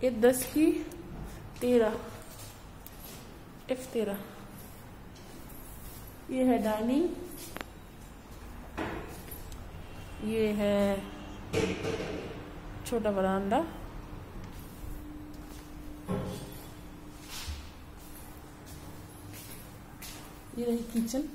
ये 10 की 13 F13। ये है डाइनिंग, ये है छोटा बरामदा, ये रही किचन।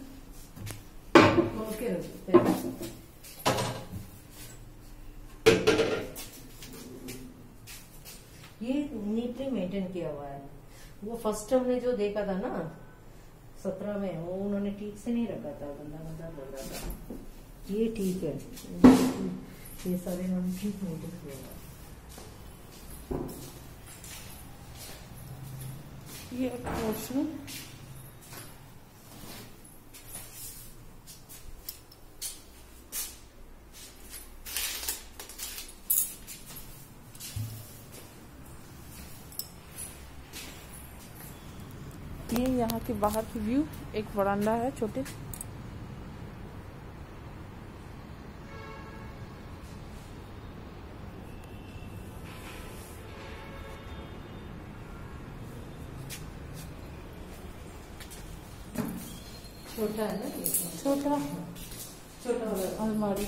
ये नीटली मेंटेन किया हुआ है। वो फर्स्ट हमने जो देखा था ना 17 में, वो उन्होंने ठीक से नहीं रखा था, गंदा गंदा बोल रहा था। ये ठीक है, ये सारे हम ठीक मेंटेन किया हुआ है। ये वॉशरूम, ये यहाँ के बाहर की व्यू, एक वरांडा है छोटे। छोटा है ना, छोटा छोटा अलमारी।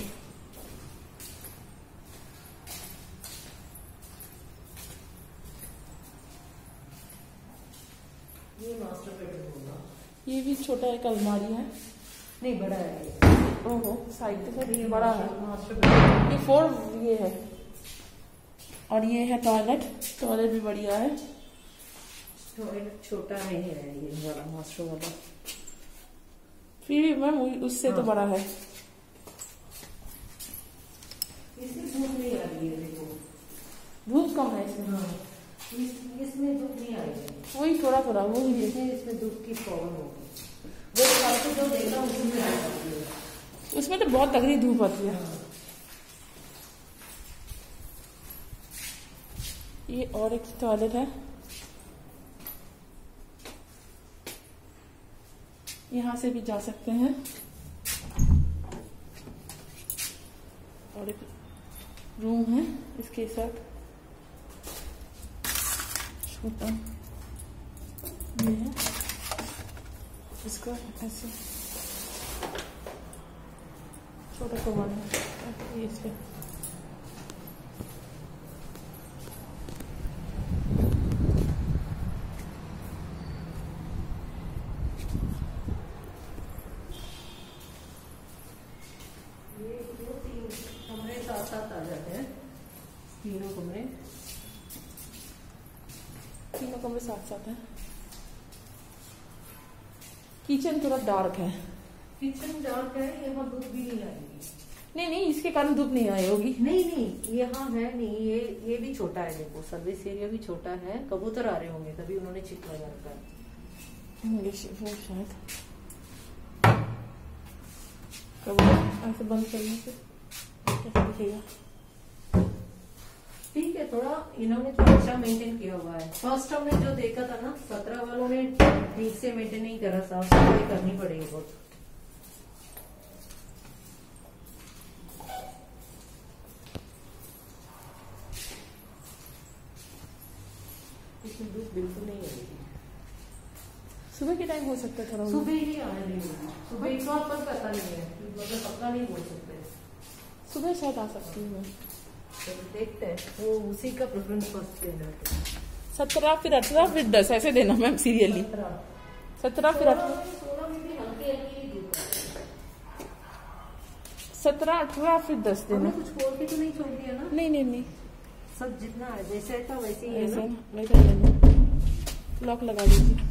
ये मास्टर बेडरूम होगा। ये भी छोटा एक अलमारी है, नहीं बड़ा है। ओहो साइड से बड़ा है। मास्टर बेडरूम ये 4 ये है, और ये है टॉयलेट। टॉयलेट भी बढ़िया है। टॉयलेट छोटा नहीं है ये वाला, मास्टर वाला। फिर भी मैम उससे तो बड़ा है। इसमें धूप नहीं आ रही है, देखो धूप कम है इसमें। हाँ, इसमें धूप नहीं आ रही है। वही थोड़ा थोड़ा वो ही है। इसमें धूप की प्रॉब्लम होगी। वो आपको जो देखा उसमें आ रही है। उसमें तो बहुत तगड़ी धूप आती है। ये और एक टॉयलेट है, यहाँ से भी जा सकते हैं। और एक रूम है इसके साथ छोटा, ये है इसका ऐसे छोटा कमरा है ये इसका। साथ आ जाते हैं तीनों कमरे साथ साथ है। किचन थोड़ा डार्क है। किचन डार्क है, यहाँ धूप भी नहीं आएगी। नहीं इसके कारण धूप नहीं आई होगी। नहीं यहाँ है नहीं। ये भी छोटा है, देखो सर्विस एरिया भी छोटा है। कबूतर आ रहे होंगे तभी उन्होंने चिप लगा रखा है। वो शायद कबूतर ऐसे बंद करने से कैसे दिखेगा। ठीक है, थोड़ा इन्होंने थोड़ा अच्छा मेंटेन किया हुआ है। फर्स्ट हमने जो देखा था ना 17 वालों ने ठीक से मेंटेन नहीं करा। साफ सफाई करनी पड़ेगी बहुत। इसमें धूप बिल्कुल नहीं आएगी। सुबह के टाइम हो सकता है, थोड़ा सुबह ही आने देंगे। सुबह एक बार पर पता नहीं है, मतलब पक्का नहीं बोल सकते। सुबह शायद आ सकती हूँ। चलो देखते हैं, वो उसी का प्रेफरेंस फर्स्ट देना। 17 फिर 18 फिर 10 ऐसे देना मैम सीरियली। 17 फिर 18 17 18 फिर 10 देना। कुछ खोल के तो नहीं छोड़ दिया ना? नहीं सब जितना है जैसे था वैसे ही है ना? वैसे लेना। लॉक लगा दीजिए।